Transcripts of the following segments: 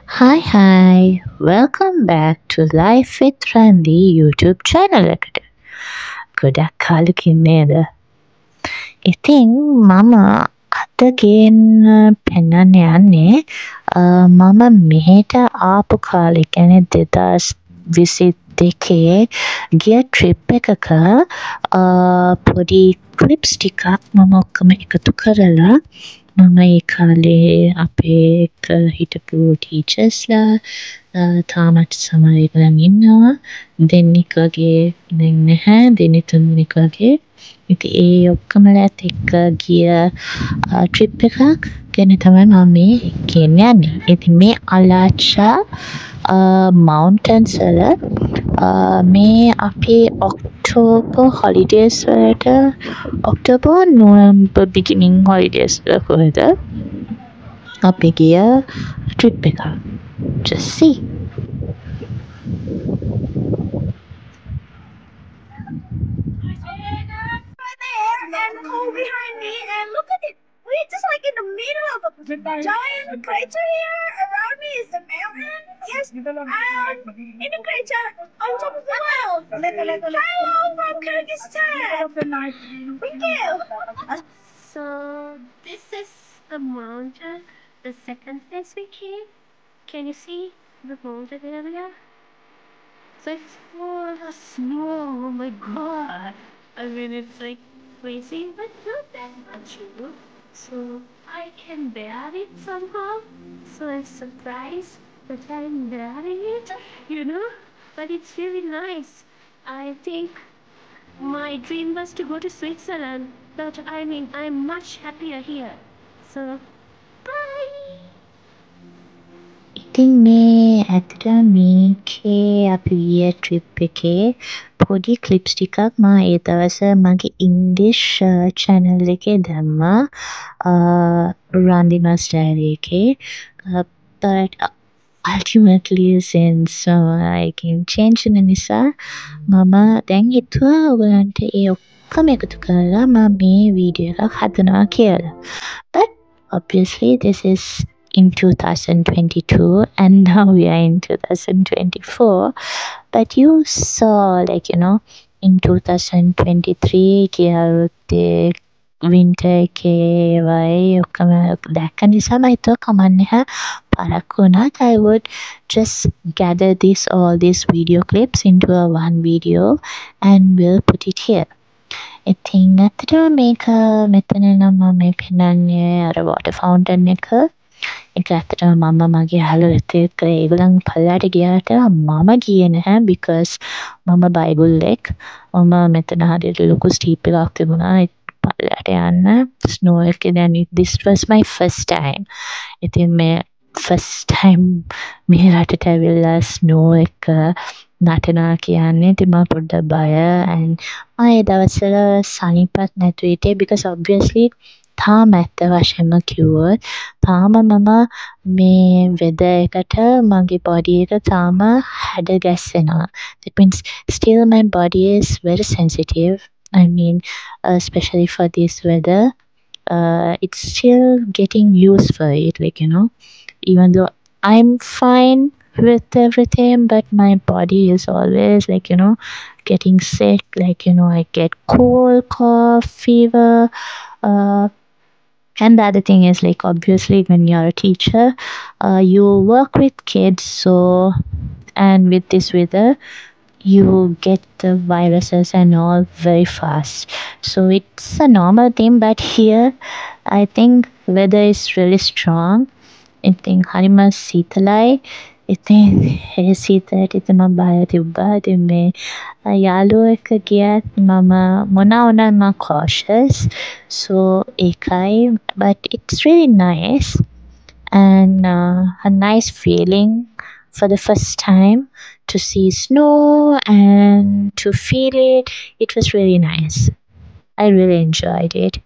Hi, welcome back to Life with Randy YouTube channel එකට. ගොඩක් කාලෙකින් නේද? ඉතින් මම අද ගේන්න පෙන්වන්න යන්නේ මම මෙහෙට ආපු කාලේ කියන්නේ 2022 ගිය ට්‍රිප් එකක පොඩි ක්ලිප්ස් ටිකක් මම ඔක්කොම එකතු කරලා මම ඒ කාලේ අපේ එක්ක හිටපු ටීචර්ස්ලා තාමත් සමහර ඒගොල්ලන් ඉන්නවා. දෙන්නෙක් වගේ දැන් නැහැ. දෙන්නෙක් තුන්දෙනෙක් වගේ. ඉතින් ඒ ඔක්කොමලත් එක්ක ගිය ට්‍රිප් එකක් ගැන තමයි මම මේ කියන්න යන්නේ. ඉතින් මේ අලාච්චා මවුන්ටන්ස් වල මේ අපේ ඔක්ටෝබර් හොලිඩේස් වලට ඔක්ටෝබර් නොවැම්බර් බිගිනින් හොලිඩේස් වල කොහෙද අපි ගිය ට්‍රිප් එකක්. Just see. Right there and hole behind me, and look at it. We're just like in the middle of a giant crater here. Around me is the mountain. Yes, in the crater on top of the world. Hello from Kyrgyzstan. Thank you. So this is the mountain, the second place we came. Can you see the mountain area? So it's full of snow. Oh my god. I mean, it's like crazy, but not that much, you know. So I can bear it somehow. So I'm surprised that I'm bearing it, you know. But it's really nice. I think my dream was to go to Switzerland, but I mean, I'm much happier here. So, bye. ඉතින් මේ ඇත්තටම මේකේ අපි ගිය trip එකේ පොඩි clips ටිකක් මම ඒ දවස මගේ ඉංග්ලිෂ් channel එකේ දැම්මා Randy Mas Diary එකේ. But ultimately since එකෙන් change වෙන නිසා මම දැන් හිතුවා ඔයගලන්ට ඒ ඔක්කොම එකතු කරලා මම මේ වීඩියෝ එකක් හදනවා කියලා. But obviously this is in 2022 and now we are in 2024. But you saw, like, in 2023 කියරුත්තේ winter එකේ වයි ඔක්කොම දැක්ක නිසා මම හිතුවා කමක් නැහැ පරක්කු වුණත් I would just gather all these video clips into a one video and we'll put it here. ඉතින් ඇත්තටම මේක මෙතන නම් මම මේ පෙන්නන්නේ අර water fountain එක. ඒක ඇත්තටම මම මගේ යාළුවොත් එක්ක ඒගොල්ලන් පල්ලයට ගියාට මම ගියේ නැහැ because මම බයිබල්ලෙක්. මම මෙතන හරියට ලොකු ස්ටීප් එකක් තිබුණා පල්ලයට යන්න ස්නෝ එකේ. then this was my first time. ඉතින් මේ first time මේ රටට ඇවිල්ලා ස්නෝ එක නටනවා කියන්නේ ඉතින් මම පොඩ්ඩක් බය and ඒ දවස්වල සනීපත් නැතුව හිටියේ because obviously තාම ඇත්ත වශයෙන්ම කිව්වොත් තාම මම මේ weather එකට මගේ body එක තාම හැඩ ගැස්සෙනවා. That means still my body is very sensitive. I mean, especially for this weather, it's still getting used for it. Like, even though I'm fine with everything, but my body is always like, getting sick. Like, I get cold, cough, fever. And the other thing is, like, obviously when you're a teacher, you work with kids. So, and with this weather, you get the viruses and all very fast. So it's a normal thing, but here I think weather is really strong. ඉතින් හරිම සීතලයි. ඉතින් ඒ සීතලට ඉතින් මම බය තිබ්බා. ඉතින් මේ යාළුවෝ එක්ක ගියත් මම මොනවා වුණත් මම cautious. So ඒකයි. But it's really nice and a nice feeling for the first time to see snow and to feel it. It was really nice. I really enjoyed it.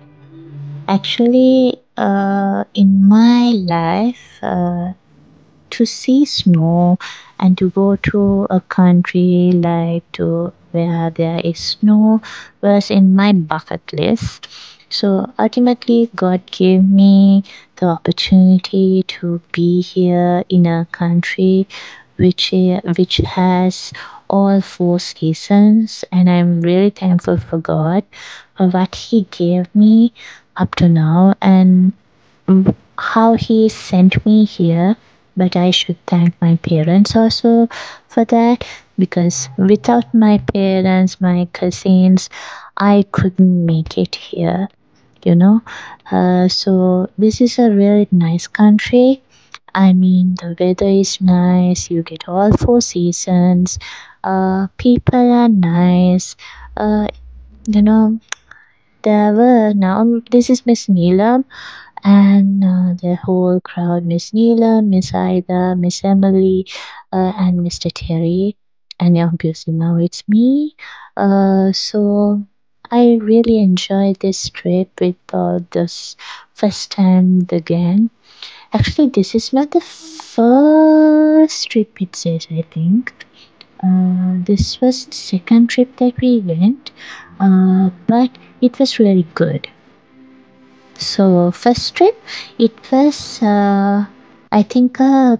Actually, in my life, to see snow and to go to a country like to where there is snow was in my bucket list. So ultimately, God gave me the opportunity to be here in a country which has all four seasons, and I'm really thankful for God for what He gave me up to now and how He sent me here. But I should thank my parents also for that, because without my parents, my cousins, I couldn't make it here, you know. So this is a really nice country. I mean, the weather is nice. You get all four seasons. People are nice. Uh, you know, there were now. This is Miss Neelam, and the whole crowd: Miss Neelam, Miss Ida, Miss Emily, and Mr. Terry, and obviously now it's me. So I really enjoyed this trip with this first time the gang. Actually, this is not the first trip it says, I think. This was the second trip that we went, but it was really good. So, first trip, it was, I think,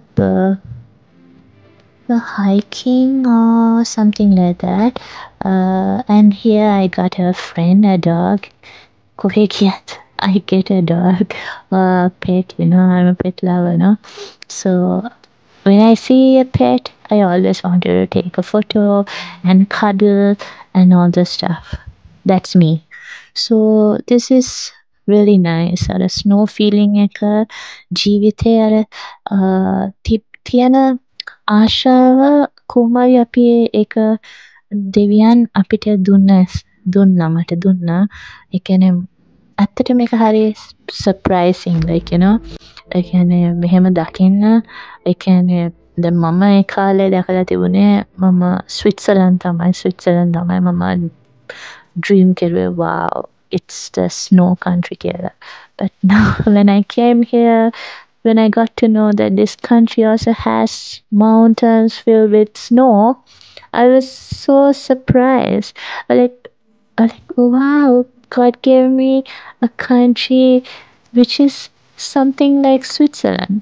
a hiking or something like that. And here I got a friend, a dog. Korekiat. I get a dog, a pet, I'm a pet lover, no? So when I see a pet, I always wanted to take a photo and cuddle and all the stuff. That's me. So this is really nice. අර snow feeling එක ජීවිතේ තියෙන ආශාව කොහොමයි අපි ඒක දෙවියන් අපිට දුන්නා මට දුන්නා. ඒ කියන්නේ ඇත්තටම මේක හරි surprising, like, ඒ කියන්නේ මෙහෙම දකින්න. ඒ කියන්නේ දැන් මම ඒ කාලේ දැකලා තිබුණේ මම ස්විට්සර්ලන්ඩ් තමයි මම dream කෙරුවේ. Wow, it's the snow country කියලා. But now when I came here, when I got to know that this country also has mountains filled with snow, I was so surprised. Like, wow, God gave me a country which is something like Switzerland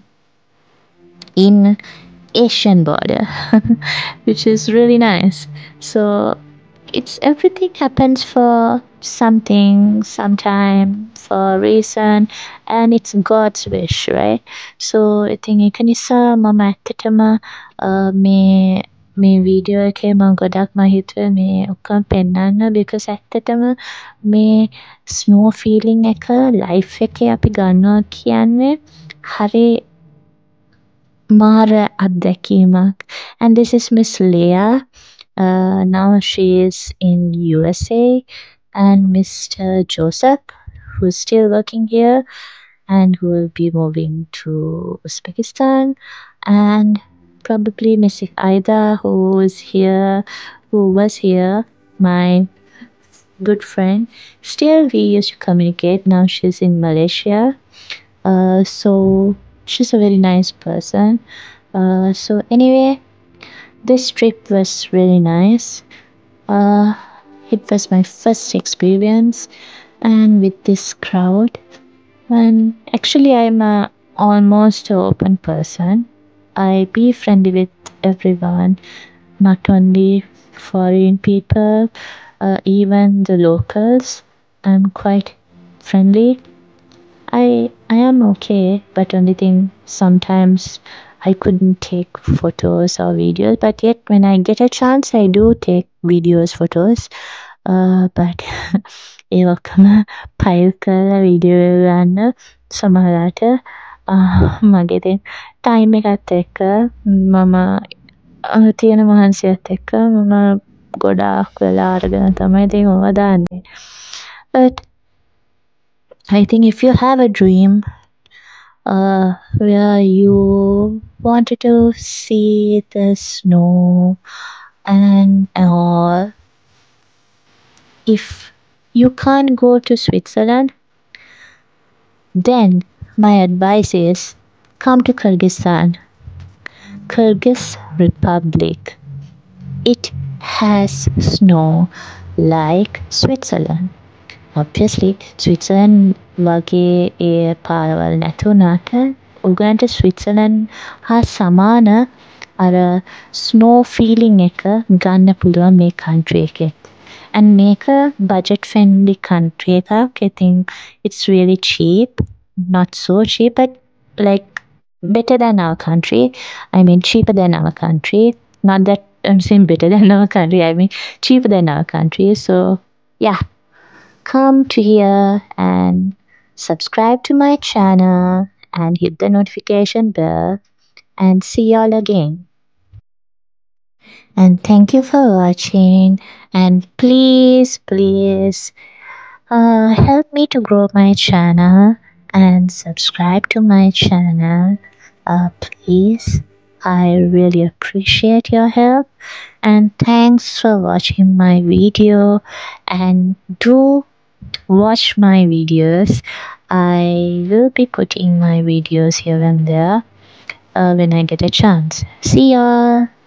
in Asian border, which is really nice. So it's everything happens for something, sometime, for a reason, and it's God's wish, right? So I think ඒක නිසා මම ඇත්තටම මේ මේ video එකේ මම ගොඩක්ම හිතුවේ මේ ඔක්කොම පෙන්නන්න, because ඇත්තටම මේ snow feeling එක life එකේ අපි ගන්නවා කියන්නේ හරි මාර අත්දැකීමක්. And this is Miss Leah. Now she is in USA, and Mr. Joseph, who's still working here and who will be moving to Uzbekistan, and probably Miss Aida, who was here, my good friend. Still, we used to communicate. Now she's in Malaysia. So she's a very nice person. So anyway, this trip was really nice. It was my first experience, and with this crowd. And actually, I'm a almost open person. I be friendly with everyone, not only foreign people, even the locals. I'm quite friendly. I am okay, but only thing sometimes I couldn't take photos or videos. But yet when I get a chance, I do take videos, photos. But ඒ ඔක්කොම file කරලා video ගන්න සමහරවිට මගේ ඉතින් time එකත් එක්ක මම තියෙන මහන්සියත් එක්ක මම ගොඩාක් වෙලා අරගෙන තමයි ඉතින් ඕවා දාන්නේ. But I think if you have a dream where you wanted to see the snow and all, if you can't go to Switzerland, then my advice is come to Kyrgyzstan. Kyrgyz Republic. It has snow like Switzerland. Obviously, Switzerland වගේ ඒ පාරවල් නැතුණාට උගන්ට Switzerland හා සමාන අර snow feeling එක ගන්න පුළුවන් මේ country එකේ. And make a budget friendly country එකක්. I think it's really cheap. Not so cheap, but like better than our country. I mean cheaper than our country. Not that I'm saying better than our country. I mean cheaper than our country. So yeah, come to here and subscribe to my channel and hit the notification bell and see y'all again. And thank you for watching, and please help me to grow my channel and subscribe to my channel. Please, I really appreciate your help, and thanks for watching my video, and do watch my videos. I will be putting my videos here and there when I get a chance. See y'all.